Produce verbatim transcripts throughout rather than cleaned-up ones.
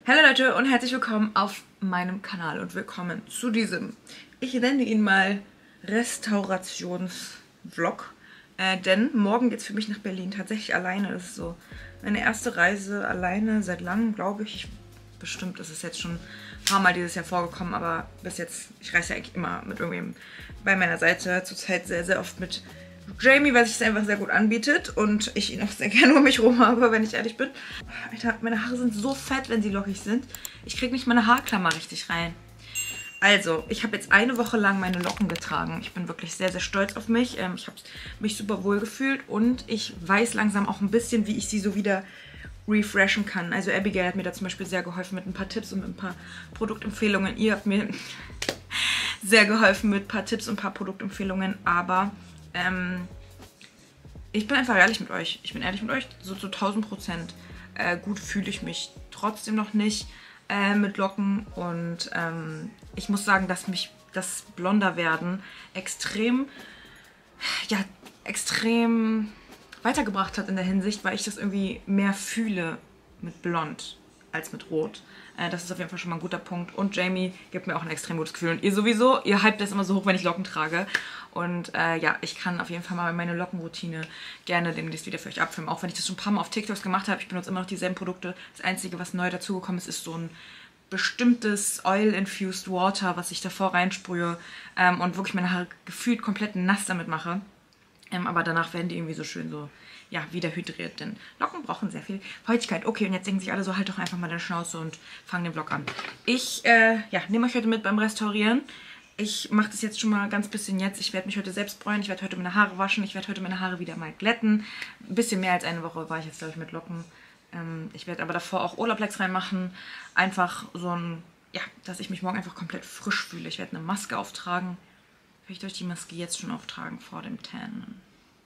Hallo Leute und herzlich willkommen auf meinem Kanal und willkommen zu diesem, ich nenne ihn mal Restaurationsvlog, äh, denn morgen geht es für mich nach Berlin, tatsächlich alleine. Das ist so meine erste Reise alleine seit langem, glaube ich. ich. Bestimmt ist es jetzt schon ein paar Mal dieses Jahr vorgekommen, aber bis jetzt, ich reise ja eigentlich immer mit irgendwem bei meiner Seite, zurzeit sehr, sehr oft mit Jamie, weil sich es einfach sehr gut anbietet und ich ihn auch sehr gerne um mich rum habe, wenn ich ehrlich bin. Alter, meine Haare sind so fett, wenn sie lockig sind. Ich kriege nicht meine Haarklammer richtig rein. Also, ich habe jetzt eine Woche lang meine Locken getragen. Ich bin wirklich sehr, sehr stolz auf mich. Ähm, ich habe mich super wohl gefühlt und ich weiß langsam auch ein bisschen, wie ich sie so wieder refreshen kann. Also Abigail hat mir da zum Beispiel sehr geholfen mit ein paar Tipps und mit ein paar Produktempfehlungen. Ihr habt mir sehr geholfen mit ein paar Tipps und ein paar Produktempfehlungen, aber ähm, ich bin einfach ehrlich mit euch. Ich bin ehrlich mit euch, so zu tausend Prozent äh, gut fühle ich mich trotzdem noch nicht äh, mit Locken und ähm, ich muss sagen, dass mich das blonder werden extrem, ja, extrem weitergebracht hat in der Hinsicht, weil ich das irgendwie mehr fühle mit Blond als mit Rot. Äh, das ist auf jeden Fall schon mal ein guter Punkt. Und Jamie gibt mir auch ein extrem gutes Gefühl. Und ihr sowieso, ihr hypt das immer so hoch, wenn ich Locken trage. Und äh, ja, ich kann auf jeden Fall mal meine Lockenroutine gerne demnächst wieder für euch abfilmen. Auch wenn ich das schon ein paar Mal auf TikToks gemacht habe. Ich benutze immer noch dieselben Produkte. Das Einzige, was neu dazugekommen ist, ist so ein bestimmtes Oil-Infused Water, was ich davor reinsprühe ähm, und wirklich meine Haare gefühlt komplett nass damit mache. Ähm, aber danach werden die irgendwie so schön so, ja, wieder hydriert, denn Locken brauchen sehr viel Feuchtigkeit. Okay, und jetzt denken sich alle so, halt doch einfach mal deine Schnauze und fangen den Vlog an. Ich, äh, ja, nehme euch heute mit beim Restaurieren. Ich mache das jetzt schon mal ganz bisschen jetzt. Ich werde mich heute selbst bräunen, ich werde heute meine Haare waschen, ich werde heute meine Haare wieder mal glätten. Ein bisschen mehr als eine Woche war ich jetzt, glaube ich, mit Locken. Ähm, ich werde aber davor auch Olaplex reinmachen. Einfach so ein, ja, dass ich mich morgen einfach komplett frisch fühle. Ich werde eine Maske auftragen. Vielleicht euch die Maske jetzt schon auftragen vor dem Tan.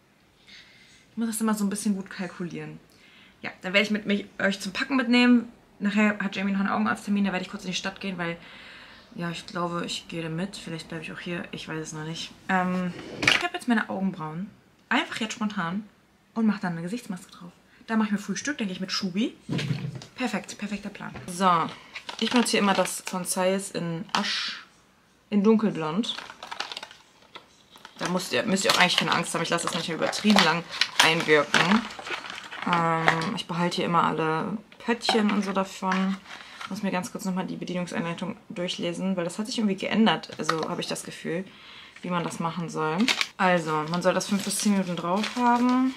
Ich muss das immer so ein bisschen gut kalkulieren. Ja, dann werde ich mit mich, euch zum Packen mitnehmen. Nachher hat Jamie noch einen Augenarzttermin, da werde ich kurz in die Stadt gehen, weil, ja, ich glaube, ich gehe mit. Vielleicht bleibe ich auch hier, ich weiß es noch nicht. Ähm, ich habe jetzt meine Augenbrauen. Einfach jetzt spontan und mache dann eine Gesichtsmaske drauf. Da mache ich mir Frühstück, dann gehe ich mit Schubi. Perfekt, perfekter Plan. So, ich benutze hier immer das von Zeiss in Asch, in dunkelblond. Da müsst ihr, müsst ihr auch eigentlich keine Angst haben. Ich lasse das manchmal übertrieben lang einwirken. Ähm, ich behalte hier immer alle Pöttchen und so davon. Ich muss mir ganz kurz nochmal die Bedienungseinleitung durchlesen, weil das hat sich irgendwie geändert. Also habe ich das Gefühl, wie man das machen soll. Also, man soll das fünf bis zehn Minuten drauf haben.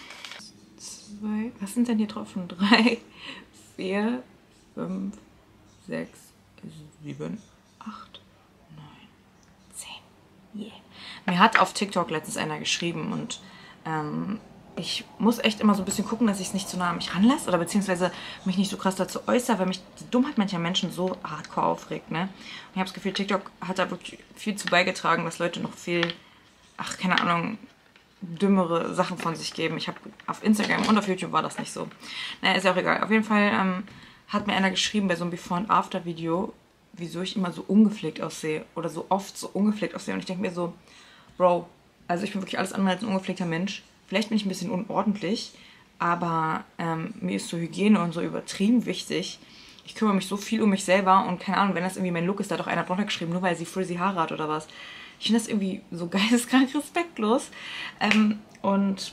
Zwei, was sind denn hier drauf? drei, vier, fünf, sechs, sieben, acht, neun, zehn. Yeah. Mir hat auf TikTok letztens einer geschrieben und ähm, ich muss echt immer so ein bisschen gucken, dass ich es nicht zu nah an mich ranlasse oder beziehungsweise mich nicht so krass dazu äußere, weil mich die Dummheit mancher Menschen so hardcore aufregt, ne? Und ich habe das Gefühl, TikTok hat da wirklich viel zu beigetragen, dass Leute noch viel, ach, keine Ahnung, dümmere Sachen von sich geben. Ich habe auf Instagram und auf YouTube war das nicht so. Naja, ist ja auch egal. Auf jeden Fall ähm, hat mir einer geschrieben bei so einem Before- und After-Video, wieso ich immer so ungepflegt aussehe oder so oft so ungepflegt aussehe. Und ich denke mir so, Bro, also ich bin wirklich alles andere als ein ungepflegter Mensch. Vielleicht bin ich ein bisschen unordentlich, aber ähm, mir ist so Hygiene und so übertrieben wichtig. Ich kümmere mich so viel um mich selber und keine Ahnung, wenn das irgendwie mein Look ist, da hat doch einer drunter geschrieben, nur weil sie frizzy Haare hat oder was. Ich finde das irgendwie so geisteskrank respektlos. Ähm, und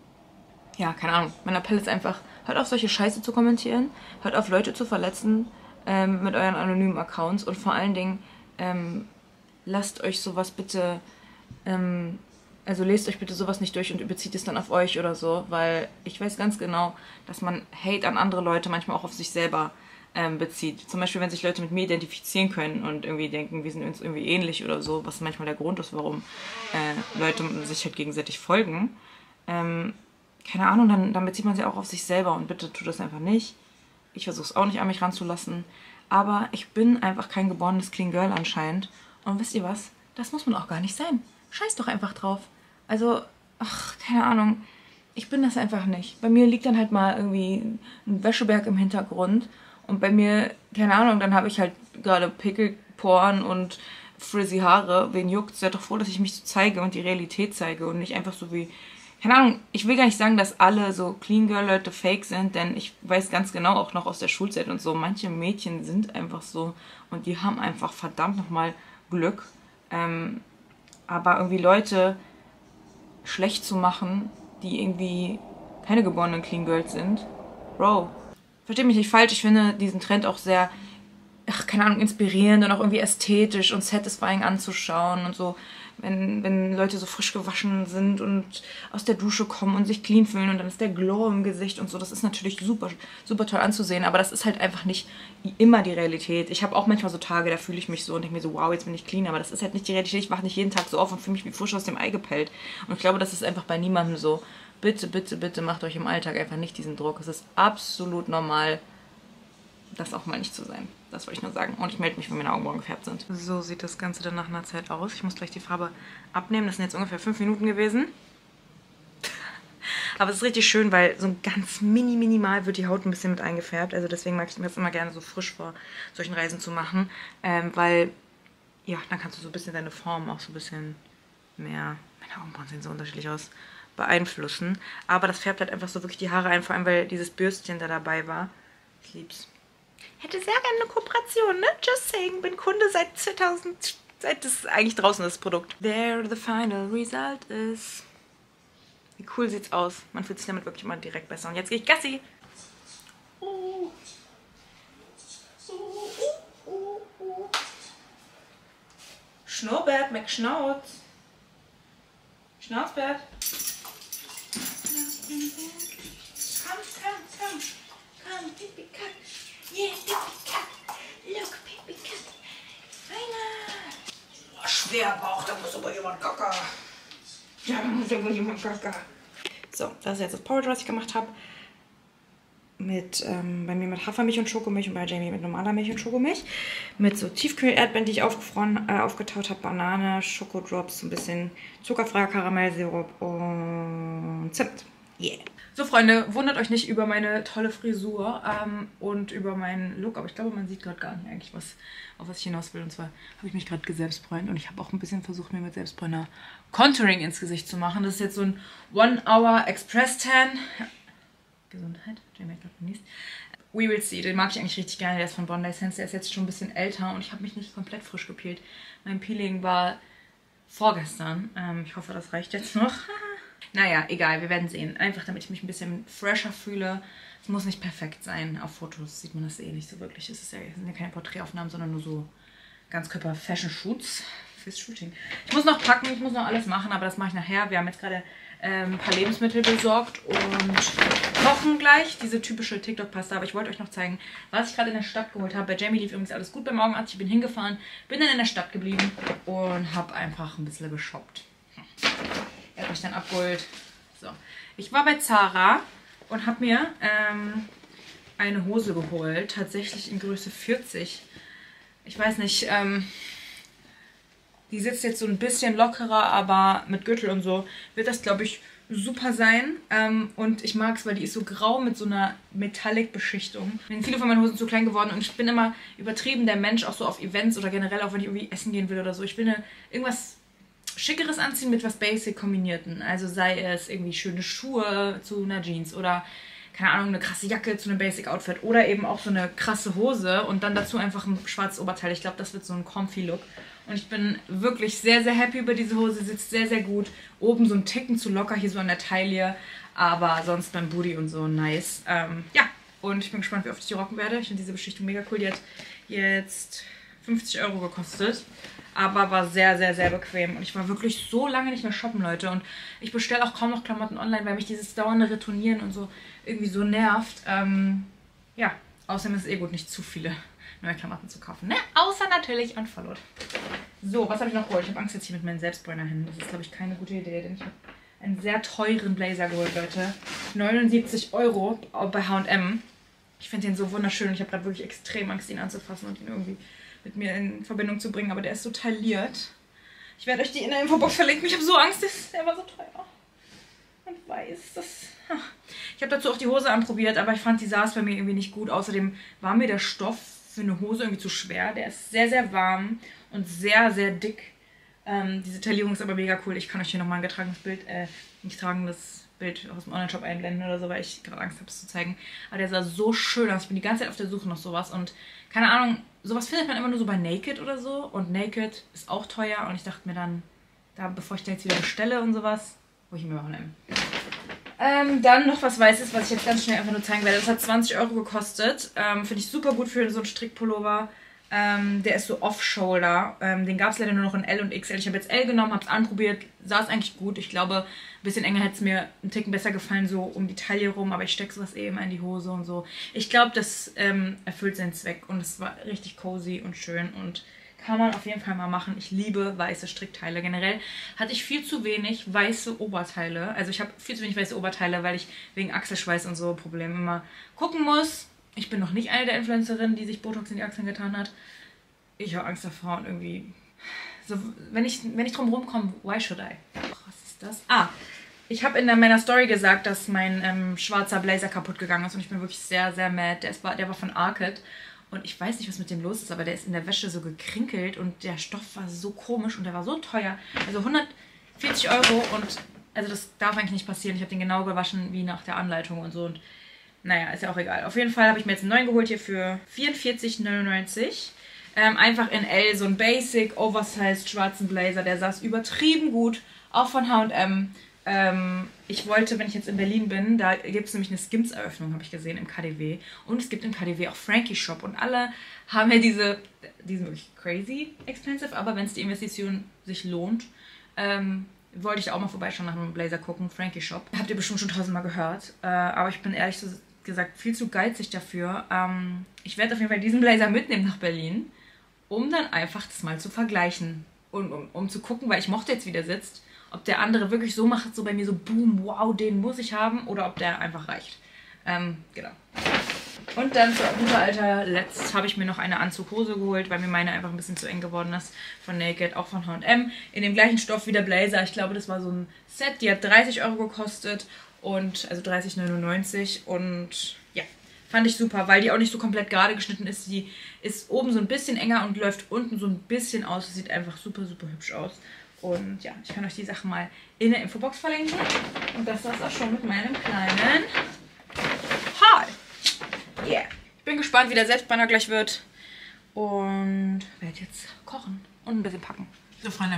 ja, keine Ahnung, mein Appell ist einfach, hört auf solche Scheiße zu kommentieren, hört auf Leute zu verletzen ähm, mit euren anonymen Accounts und vor allen Dingen ähm, lasst euch sowas bitte... Ähm, also lest euch bitte sowas nicht durch und bezieht es dann auf euch oder so, weil ich weiß ganz genau, dass man Hate an andere Leute manchmal auch auf sich selber ähm, bezieht. Zum Beispiel, wenn sich Leute mit mir identifizieren können und irgendwie denken, wir sind uns irgendwie ähnlich oder so, was manchmal der Grund ist, warum äh, Leute sich halt gegenseitig folgen. Ähm, keine Ahnung, dann, dann bezieht man sie auch auf sich selber und bitte tut das einfach nicht. Ich versuche es auch nicht an mich ranzulassen, aber ich bin einfach kein geborenes Clean Girl anscheinend. Und wisst ihr was? Das muss man auch gar nicht sein. Scheiß doch einfach drauf. Also, ach, keine Ahnung. Ich bin das einfach nicht. Bei mir liegt dann halt mal irgendwie ein Wäscheberg im Hintergrund. Und bei mir, keine Ahnung, dann habe ich halt gerade Pickelporen und frizzy Haare. Wen juckt's? Seid doch froh, dass ich mich so zeige und die Realität zeige und nicht einfach so wie, keine Ahnung, ich will gar nicht sagen, dass alle so Clean Girl Leute fake sind, denn ich weiß ganz genau auch noch aus der Schulzeit und so, manche Mädchen sind einfach so und die haben einfach verdammt nochmal Glück. Ähm, aber irgendwie Leute schlecht zu machen, die irgendwie keine geborenen Clean Girls sind, Bro, versteht mich nicht falsch, ich finde diesen Trend auch sehr, ach, keine Ahnung, inspirierend und auch irgendwie ästhetisch und satisfying anzuschauen und so. Wenn, wenn Leute so frisch gewaschen sind und aus der Dusche kommen und sich clean fühlen und dann ist der Glow im Gesicht und so. Das ist natürlich super, super toll anzusehen, aber das ist halt einfach nicht immer die Realität. Ich habe auch manchmal so Tage, da fühle ich mich so und denke mir so, wow, jetzt bin ich clean, aber das ist halt nicht die Realität. Ich wache nicht jeden Tag so auf und fühle mich wie frisch aus dem Ei gepellt. Und ich glaube, das ist einfach bei niemandem so. Bitte, bitte, bitte macht euch im Alltag einfach nicht diesen Druck. Es ist absolut normal, das auch mal nicht zu sein. Das wollte ich nur sagen. Und ich melde mich, wenn meine Augenbrauen gefärbt sind. So sieht das Ganze dann nach einer Zeit aus. Ich muss gleich die Farbe abnehmen. Das sind jetzt ungefähr fünf Minuten gewesen. Aber es ist richtig schön, weil so ganz mini minimal wird die Haut ein bisschen mit eingefärbt. Also deswegen mag ich mir das immer gerne so frisch vor solchen Reisen zu machen. Ähm, weil, ja, dann kannst du so ein bisschen deine Form auch so ein bisschen mehr... Meine Augenbrauen sehen so unterschiedlich aus. Beeinflussen. Aber das färbt halt einfach so wirklich die Haare ein. Vor allem, weil dieses Bürstchen da dabei war. Ich lieb's. Hätte sehr gerne eine Kooperation, ne? Just saying, bin Kunde seit zweitausend, seit das eigentlich draußen ist, das Produkt. There the final result is. Wie cool sieht's aus. Man fühlt sich damit wirklich immer direkt besser. Und jetzt gehe ich Gassi. Oh. Oh, oh, oh. Schnurrbart, McSchnauz. Schnauzbart. Komm, komm, komm. Komm, Pipi Cut. Yeah, Pipi Cut. Look, Pipi Cut. Feiner. Oh, schwer Bauch, da muss aber jemand gaga. Ja, da muss aber jemand gaga. So, das ist jetzt das Porridge, was ich gemacht habe. Mit, ähm, bei mir mit Hafermilch und Schokomilch und bei Jamie mit normaler Milch und Schokomilch. Mit so Tiefkühl-Erdbeeren, die ich aufgefroren, äh, aufgetaut habe. Banane, Schokodrops, ein bisschen zuckerfreier Karamellsirup und Zimt. Yeah. So, Freunde, wundert euch nicht über meine tolle Frisur ähm, und über meinen Look. Aber ich glaube, man sieht gerade gar nicht eigentlich, was, auf was ich hinaus will. Und zwar habe ich mich gerade geselbstbräunt und ich habe auch ein bisschen versucht, mir mit Selbstbräuner Contouring ins Gesicht zu machen. Das ist jetzt so ein One-Hour Express Tan. Gesundheit, Jamie hat gerade genießt. We Will See, den mag ich eigentlich richtig gerne. Der ist von Bondi Sense, der ist jetzt schon ein bisschen älter und ich habe mich nicht komplett frisch gepeelt. Mein Peeling war vorgestern. Ähm, ich hoffe, das reicht jetzt noch. Naja, egal, wir werden sehen. Einfach, damit ich mich ein bisschen fresher fühle. Es muss nicht perfekt sein. Auf Fotos sieht man das eh nicht so wirklich. Es ist ja, es sind ja keine Porträtaufnahmen, sondern nur so Ganzkörper-Fashion-Shoots fürs Shooting. Ich muss noch packen, ich muss noch alles machen, aber das mache ich nachher. Wir haben jetzt gerade ähm, ein paar Lebensmittel besorgt und kochen gleich. Diese typische TikTok-Pasta. Aber ich wollte euch noch zeigen, was ich gerade in der Stadt geholt habe. Bei Jamie lief übrigens alles gut beim Augenarzt. Ich bin hingefahren, bin dann in der Stadt geblieben und habe einfach ein bisschen geshoppt. Er hat mich dann abgeholt. So. Ich war bei Zara und habe mir ähm, eine Hose geholt. Tatsächlich in Größe vierzig. Ich weiß nicht, ähm, die sitzt jetzt so ein bisschen lockerer, aber mit Gürtel und so wird das, glaube ich, super sein. Ähm, und ich mag es, weil die ist so grau mit so einer Metallic-Beschichtung. Mir sind viele von meinen Hosen zu klein geworden und ich bin immer übertrieben der Mensch, auch so auf Events oder generell auch, wenn ich irgendwie essen gehen will oder so. Ich will eine, irgendwas Schickeres anziehen mit was Basic kombinierten. Also sei es irgendwie schöne Schuhe zu einer Jeans oder, keine Ahnung, eine krasse Jacke zu einem Basic Outfit oder eben auch so eine krasse Hose und dann dazu einfach ein schwarzes Oberteil. Ich glaube, das wird so ein comfy Look. Und ich bin wirklich sehr, sehr happy über diese Hose. Sitzt sehr, sehr gut. Oben so ein Ticken zu locker, hier so an der Taille. Aber sonst beim Booty und so nice. Ähm, ja, und ich bin gespannt, wie oft ich die rocken werde. Ich finde diese Beschichtung mega cool. Die hat jetzt fünfzig Euro gekostet. Aber war sehr, sehr, sehr bequem. Und ich war wirklich so lange nicht mehr shoppen, Leute. Und ich bestelle auch kaum noch Klamotten online, weil mich dieses dauernde Retournieren und so irgendwie so nervt. Ähm, ja, außerdem ist es eh gut, nicht zu viele neue Klamotten zu kaufen. Ne? Außer natürlich Unfollowed. So, was habe ich noch geholt? Ich habe Angst jetzt hier mit meinen Selbstbräuner hin. Das ist, glaube ich, keine gute Idee, denn ich habe einen sehr teuren Blazer geholt, Leute. neunundsiebzig Euro bei H und M. Ich finde den so wunderschön und ich habe gerade wirklich extrem Angst, ihn anzufassen und ihn irgendwie mit mir in Verbindung zu bringen, aber der ist so tailliert. Ich werde euch die in der Infobox verlinken. Ich habe so Angst, der war so teuer. Und weiß, das... Ich habe dazu auch die Hose anprobiert, aber ich fand, die saß bei mir irgendwie nicht gut. Außerdem war mir der Stoff für eine Hose irgendwie zu schwer. Der ist sehr, sehr warm und sehr, sehr dick. Ähm, diese Taillierung ist aber mega cool. Ich kann euch hier nochmal ein getragenes Bild, äh, nicht tragendes Bild aus dem Online-Shop einblenden oder so, weil ich gerade Angst habe, es zu zeigen. Aber der sah so schön aus. Ich bin die ganze Zeit auf der Suche nach sowas und keine Ahnung, sowas findet man immer nur so bei Naked oder so. Und Naked ist auch teuer und ich dachte mir dann, da, bevor ich da jetzt wieder bestelle und sowas, hol ich mir mal nehmen. Ähm, dann noch was Weißes, was ich jetzt ganz schnell einfach nur zeigen werde. Das hat zwanzig Euro gekostet. Ähm, Finde ich super gut für so einen Strickpullover. Ähm, der ist so Off-Shoulder. Ähm, den gab es leider nur noch in L und X L. Ich habe jetzt L genommen, habe es anprobiert. Saß eigentlich gut. Ich glaube, ein bisschen enger hätte es mir einen Ticken besser gefallen, so um die Taille rum. Aber ich stecke sowas eh immer in die Hose und so. Ich glaube, das ähm, erfüllt seinen Zweck. Und es war richtig cozy und schön und kann man auf jeden Fall mal machen. Ich liebe weiße Strickteile. Generell hatte ich viel zu wenig weiße Oberteile. Also ich habe viel zu wenig weiße Oberteile, weil ich wegen Achselschweiß und so Probleme immer gucken muss. Ich bin noch nicht eine der Influencerinnen, die sich Botox in die Achseln getan hat. Ich habe Angst davor und irgendwie... So, wenn ich, wenn ich drum rumkomme, why should I? Ach, was ist das? Ah, ich habe in meiner Story gesagt, dass mein ähm, schwarzer Blazer kaputt gegangen ist und ich bin wirklich sehr, sehr mad. Der, ist, der war von Arket. Und ich weiß nicht, was mit dem los ist, aber der ist in der Wäsche so gekrinkelt und der Stoff war so komisch und der war so teuer. Also hundertvierzig Euro und also das darf eigentlich nicht passieren. Ich habe den genau gewaschen wie nach der Anleitung und so und naja, ist ja auch egal. Auf jeden Fall habe ich mir jetzt einen neuen geholt hier für vierundvierzig neunundneunzig. Ähm, einfach in L, so ein Basic, Oversized schwarzen Blazer. Der saß übertrieben gut, auch von H und M. Ähm, ich wollte, wenn ich jetzt in Berlin bin, da gibt es nämlich eine Skims-Eröffnung, habe ich gesehen, im K D W. Und es gibt im K D W auch Frankie Shop. Und alle haben ja diese, die sind wirklich crazy expensive, aber wenn es die Investition sich lohnt, ähm, wollte ich auch mal vorbeischauen nach einem Blazer gucken, Frankie Shop. Habt ihr bestimmt schon tausendmal gehört. Äh, aber ich bin ehrlich gesagt viel zu geizig dafür. Ähm, ich werde auf jeden Fall diesen Blazer mitnehmen nach Berlin, um dann einfach das mal zu vergleichen. Und um, um zu gucken, weil ich mochte jetzt, wie der sitzt, ob der andere wirklich so macht, so bei mir so boom, wow, den muss ich haben, oder ob der einfach reicht. Ähm, genau. Und dann zu guter alter Letzt habe ich mir noch eine Anzughose geholt, weil mir meine einfach ein bisschen zu eng geworden ist. Von Naked, auch von H und M. In dem gleichen Stoff wie der Blazer. Ich glaube, das war so ein Set. Die hat dreißig Euro gekostet. Und, also dreißig neunundneunzig. Und ja, fand ich super, weil die auch nicht so komplett gerade geschnitten ist. Die ist oben so ein bisschen enger und läuft unten so ein bisschen aus. Das sieht einfach super, super hübsch aus. Und ja, ich kann euch die Sachen mal in der Infobox verlinken. Und das war's auch schon mit meinem kleinen Haul. Yeah. Ich bin gespannt, wie der Selbstbrenner gleich wird. Und werde jetzt kochen und ein bisschen packen. So, Freunde.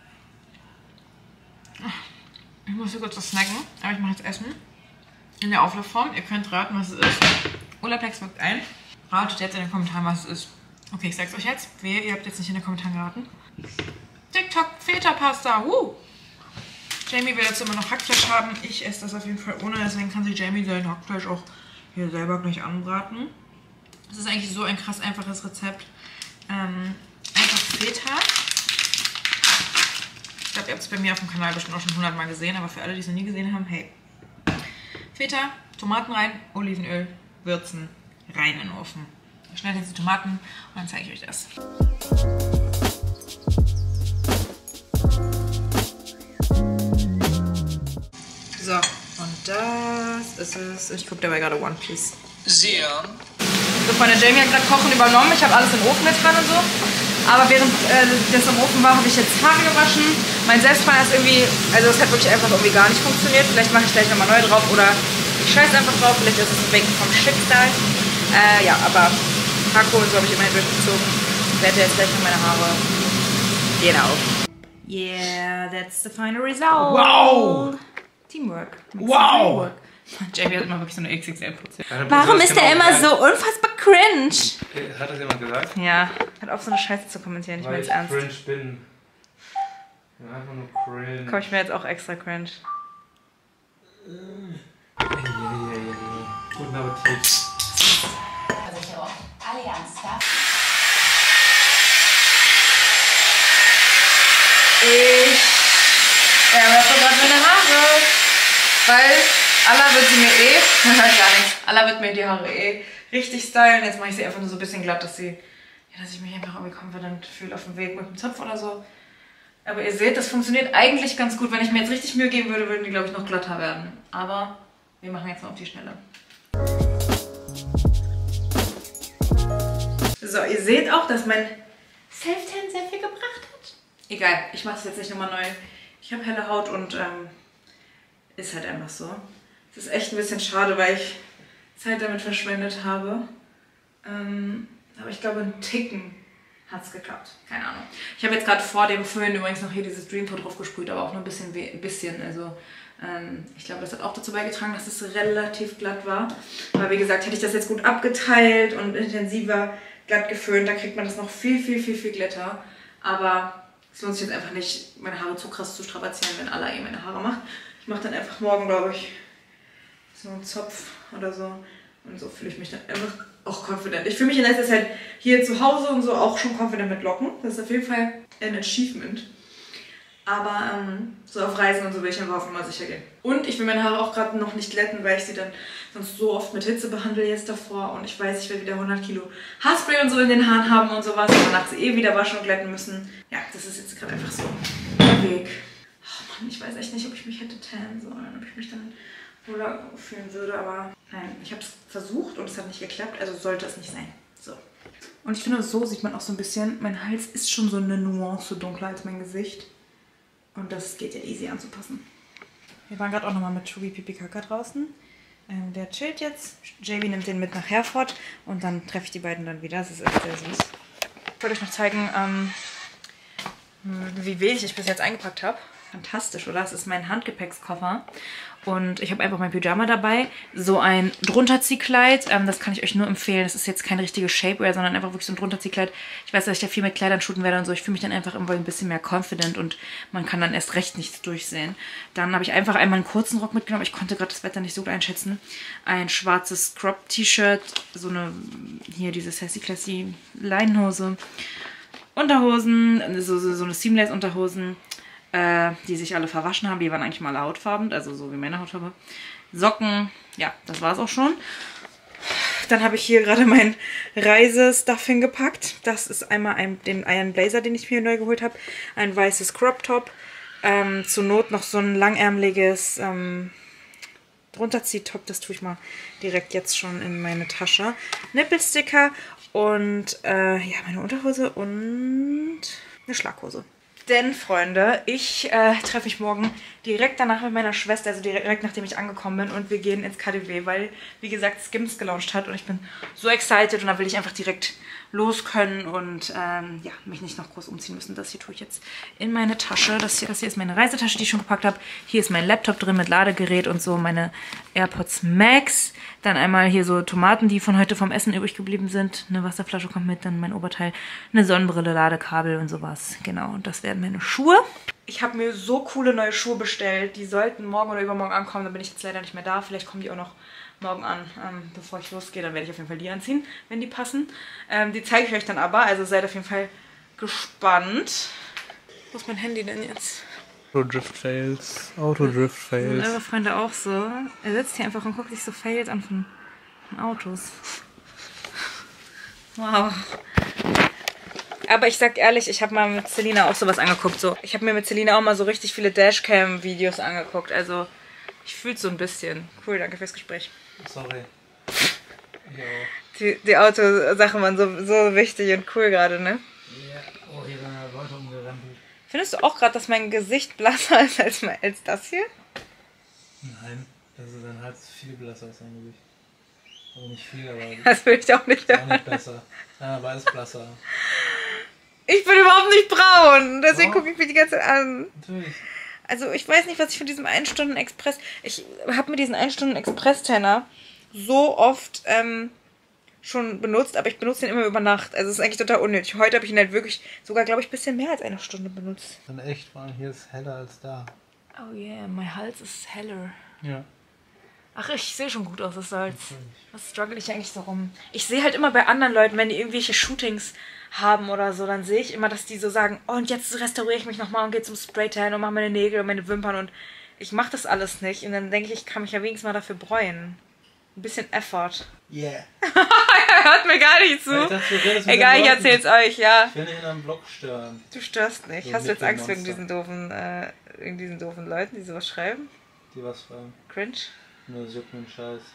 Ich muss hier kurz was snacken, aber ich mache jetzt Essen. In der Auflaufform. Ihr könnt raten, was es ist. Olaplex wirkt ein. Ratet jetzt in den Kommentaren, was es ist. Okay, ich sag's euch jetzt. Wehe, ihr habt jetzt nicht in den Kommentaren geraten. TikTok Feta-Pasta. Uh. Jamie will jetzt immer noch Hackfleisch haben. Ich esse das auf jeden Fall ohne, deswegen kann sich Jamie sein Hackfleisch auch hier selber gleich anbraten. Das ist eigentlich so ein krass einfaches Rezept. Ähm, einfach Feta. Ich glaube, ihr habt es bei mir auf dem Kanal bestimmt auch schon hundertmal gesehen, aber für alle, die es noch nie gesehen haben, hey. Feta, Tomaten rein, Olivenöl, würzen, rein in den Ofen. Ich schneide jetzt die Tomaten und dann zeige ich euch das. So, und das ist es. Ich gucke dabei gerade One Piece. Sehr. So, Freunde, Jamie hat gerade Kochen übernommen. Ich habe alles im Ofen getan und so. Aber während äh, das im Ofen war, habe ich jetzt Haare gewaschen. Mein Selbstbrenner ist irgendwie, also es hat wirklich einfach irgendwie gar nicht funktioniert. Vielleicht mache ich gleich nochmal neu drauf oder ich scheiße einfach drauf. Vielleicht ist es wegen vom Schicksal. Äh, ja, aber Akku und so habe ich immerhin durchgezogen. Ich werde jetzt gleich noch meine Haare. Genau. Yeah, that's the final result. Wow! Teamwork. Wow! Jamie hat immer wirklich so eine X X L-Putze. Warum ist der immer so unfassbar cringe? Hat das jemand gesagt? Ja, hat auf so eine Scheiße zu kommentieren, ich meine es ernst. Weil ich cringe bin. Ja, einfach nur cringe. Komm, ich mir jetzt auch extra cringe. Guten Appetit. Ich erwarte gerade meine Haare, weil Allah wird sie mir eh, gar nichts, Allah wird mir die Haare eh richtig stylen. Jetzt mache ich sie einfach nur so ein bisschen glatt, dass sie, ja, dass ich mich einfach irgendwie confident fühle auf dem Weg mit dem Zopf oder so. Aber ihr seht, das funktioniert eigentlich ganz gut. Wenn ich mir jetzt richtig Mühe geben würde, würden die, glaube ich, noch glatter werden. Aber wir machen jetzt mal auf die Schnelle. So, ihr seht auch, dass mein Self-Tan sehr viel gebracht hat. Egal, ich mache es jetzt nicht nochmal neu. Ich habe helle Haut und ähm, ist halt einfach so. Es ist echt ein bisschen schade, weil ich Zeit damit verschwendet habe. Ähm, aber ich glaube, ein Ticken hat es geklappt. Keine Ahnung. Ich habe jetzt gerade vor dem Föhn übrigens noch hier dieses Dream Coat drauf gesprüht, aber auch nur ein bisschen. Ein bisschen. Also ähm, ich glaube, das hat auch dazu beigetragen, dass es relativ glatt war. Aber wie gesagt, hätte ich das jetzt gut abgeteilt und intensiver glatt geföhnt, dann kriegt man das noch viel, viel, viel, viel glatter. Aber es lohnt sich jetzt einfach nicht, meine Haare zu krass zu strapazieren, wenn Allah eh meine Haare macht. Ich mache dann einfach morgen, glaube ich, so einen Zopf oder so. Und so fühle ich mich dann einfach auch confident. Ich fühle mich in letzter Zeit hier zu Hause und so auch schon confident mit Locken. Das ist auf jeden Fall ein Achievement. Aber ähm, so auf Reisen und so will ich einfach auf Nummer sicher gehen. Und ich will meine Haare auch gerade noch nicht glätten, weil ich sie dann sonst so oft mit Hitze behandle jetzt davor. Und ich weiß, ich werde wieder hundert Kilo Haarspray und so in den Haaren haben und sowas. Und danach sie eh wieder waschen und glätten müssen. Ja, das ist jetzt gerade einfach so der Weg. Oh Mann, ich weiß echt nicht, ob ich mich hätte tannen sollen. Ob ich mich dann wohler fühlen würde. Aber nein, ich habe es versucht und es hat nicht geklappt. Also sollte es nicht sein. So. Und ich finde, so sieht man auch so ein bisschen, mein Hals ist schon so eine Nuance dunkler als mein Gesicht. Und das geht ja easy anzupassen. Wir waren gerade auch nochmal mit Tobi Pipi Kaka draußen. Ähm, der chillt jetzt. J B nimmt den mit nach Herford und dann treffe ich die beiden dann wieder. Das ist echt sehr süß. Ich wollte euch noch zeigen, ähm, wie wenig ich bis jetzt eingepackt habe. Fantastisch, oder? Das ist mein Handgepäckskoffer. Und ich habe einfach mein Pyjama dabei. So ein Drunterziehkleid. Ähm, das kann ich euch nur empfehlen. Das ist jetzt kein richtiges Shapewear, sondern einfach wirklich so ein Drunterziehkleid. Ich weiß, dass ich da viel mit Kleidern shooten werde und so. Ich fühle mich dann einfach immer ein bisschen mehr confident und man kann dann erst recht nichts durchsehen. Dann habe ich einfach einmal einen kurzen Rock mitgenommen. Ich konnte gerade das Wetter nicht so gut einschätzen. Ein schwarzes Crop-T-Shirt. So eine, hier diese Sassy Classy Leinenhose. Unterhosen. So, so, so eine Seamless-Unterhosen. Die sich alle verwaschen haben. Die waren eigentlich mal hautfarben, also so wie meine Hautfarbe. Socken, ja, das war es auch schon. Dann habe ich hier gerade mein Reisestuff hingepackt. Das ist einmal ein, den einen Blazer, den ich mir neu geholt habe. Ein weißes Crop Top. Ähm, zur Not noch so ein langärmeliges ähm, Drunterziehtop. Das tue ich mal direkt jetzt schon in meine Tasche. Nippelsticker und äh, ja, meine Unterhose und eine Schlaghose. Denn, Freunde, ich äh, treffe mich morgen direkt danach mit meiner Schwester, also direkt nachdem ich angekommen bin. Und wir gehen ins K D W, weil, wie gesagt, Skims gelauncht hat. Und ich bin so excited und da will ich einfach direkt los können und ähm, ja, mich nicht noch groß umziehen müssen. Das hier tue ich jetzt in meine Tasche. Das hier, das hier ist meine Reisetasche, die ich schon gepackt habe. Hier ist mein Laptop drin mit Ladegerät und so, meine AirPods Max. Dann einmal hier so Tomaten, die von heute vom Essen übrig geblieben sind. Eine Wasserflasche kommt mit, dann mein Oberteil, eine Sonnenbrille, Ladekabel und sowas. Genau, und das werden meine Schuhe. Ich habe mir so coole neue Schuhe bestellt. Die sollten morgen oder übermorgen ankommen. Da bin ich jetzt leider nicht mehr da. Vielleicht kommen die auch noch morgen an, ähm, bevor ich losgehe. Dann werde ich auf jeden Fall die anziehen, wenn die passen. Ähm, die zeige ich euch dann aber. Also seid auf jeden Fall gespannt. Wo ist mein Handy denn jetzt? Autodrift-Fails. Autodrift-Fails. Eure Freunde auch so. Er sitzt hier einfach und guckt sich so Fails an von, von Autos. Wow. Aber ich sag ehrlich, ich habe mal mit Selina auch sowas angeguckt. So. Ich habe mir mit Selina auch mal so richtig viele Dashcam-Videos angeguckt. Also ich fühle es so ein bisschen. Cool, danke fürs Gespräch. Sorry. Jo. Die, die Autosachen waren so, so wichtig und cool gerade, ne? Ja, oh, hier sind ja Leute umgerempelt. Findest du auch gerade, dass mein Gesicht blasser ist als, als das hier? Nein, das ist dein Hals viel blasser als dein Gesicht. Also nicht viel, aber das will ich auch nicht ist auch nicht besser. Ja, aber ist blasser. Ich bin überhaupt nicht braun, deswegen Oh. gucke ich mich die ganze Zeit an. Natürlich. Also ich weiß nicht, was ich von diesem ein Stunden Express... Ich habe mir diesen ein Stunden Express-Tanner so oft ähm, schon benutzt, aber ich benutze den immer über Nacht. Also es ist eigentlich total unnötig. Heute habe ich ihn halt wirklich sogar, glaube ich, ein bisschen mehr als eine Stunde benutzt. Und echt, vor allem hier ist heller als da. Oh yeah, mein Hals ist heller. Ja. Ach, ich sehe schon gut aus, das Salz. Was struggle ich eigentlich so rum? Ich sehe halt immer bei anderen Leuten, wenn die irgendwelche Shootings haben oder so, dann sehe ich immer, dass die so sagen, oh, und jetzt restauriere ich mich nochmal und gehe zum Spraytan und mache meine Nägel und meine Wimpern und ich mache das alles nicht. Und dann denke ich, ich kann mich ja wenigstens mal dafür bräuen. Ein bisschen Effort. Yeah. Er hört mir gar nicht zu. Ich dachte, du redest mit Egal, den ich Leuten. erzähl's euch, ja. Ich will nicht in einem Block stören. Du störst nicht. So Hast du jetzt Angst wegen Mittelmonster. diesen doofen, äh, wegen diesen doofen Leuten, die sowas schreiben? Die was fragen. Cringe? Nur es juckt mir einen Scheiß.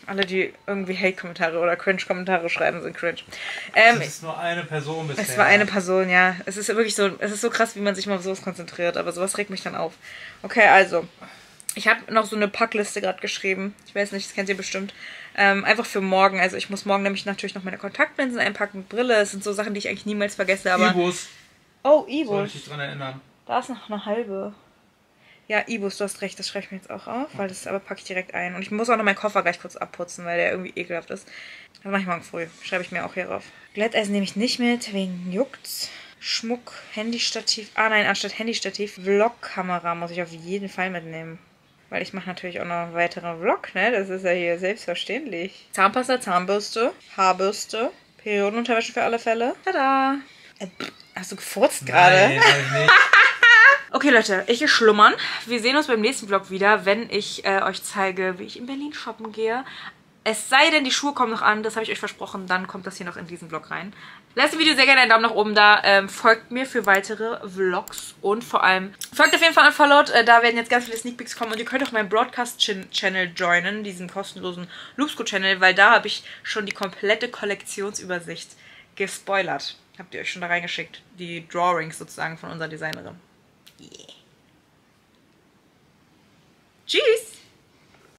Alle, die irgendwie Hate-Kommentare oder Cringe-Kommentare schreiben, sind cringe. Ähm, das ist nur eine Person bisher. Es war eine Person, ja. Es ist wirklich so, es ist so krass, wie man sich mal auf sowas konzentriert, aber sowas regt mich dann auf. Okay, also, ich habe noch so eine Packliste gerade geschrieben. Ich weiß nicht, das kennt ihr bestimmt. Ähm, einfach für morgen. Also ich muss morgen nämlich natürlich noch meine Kontaktlinsen einpacken mit Brille. Das sind so Sachen, die ich eigentlich niemals vergesse, aber... Ibus. Oh, Ibus. Soll ich dich dran erinnern? Da ist noch eine halbe. Ja, Ibus, du hast recht, das schreibe ich mir jetzt auch auf, weil das aber packe ich direkt ein. Und ich muss auch noch meinen Koffer gleich kurz abputzen, weil der irgendwie ekelhaft ist. Das mache ich morgen früh. Schreibe ich mir auch hier drauf. Glätteisen nehme ich nicht mit, wegen Juckt's. Schmuck, Handystativ. Ah nein, anstatt Handystativ, Vlogkamera muss ich auf jeden Fall mitnehmen. Weil ich mache natürlich auch noch einen weiteren Vlog, ne? Das ist ja hier selbstverständlich. Zahnpasta, Zahnbürste, Haarbürste, Periodenunterwäsche für alle Fälle. Tada! Äh, hast du gefurzt gerade? Nein, hab ich nicht. Okay, Leute, ich gehe schlummern. Wir sehen uns beim nächsten Vlog wieder, wenn ich äh, euch zeige, wie ich in Berlin shoppen gehe. Es sei denn, die Schuhe kommen noch an, das habe ich euch versprochen, dann kommt das hier noch in diesen Vlog rein. Lasst dem Video sehr gerne einen Daumen nach oben da, ähm, folgt mir für weitere Vlogs und vor allem folgt auf jeden Fall an Followed, äh, da werden jetzt ganz viele Sneak Peeks kommen und ihr könnt auch meinen Broadcast-Channel joinen, diesen kostenlosen Loopsco-Channel, weil da habe ich schon die komplette Kollektionsübersicht gespoilert. Habt ihr euch schon da reingeschickt, die Drawings sozusagen von unserer Designerin. Yeah. Tschüss!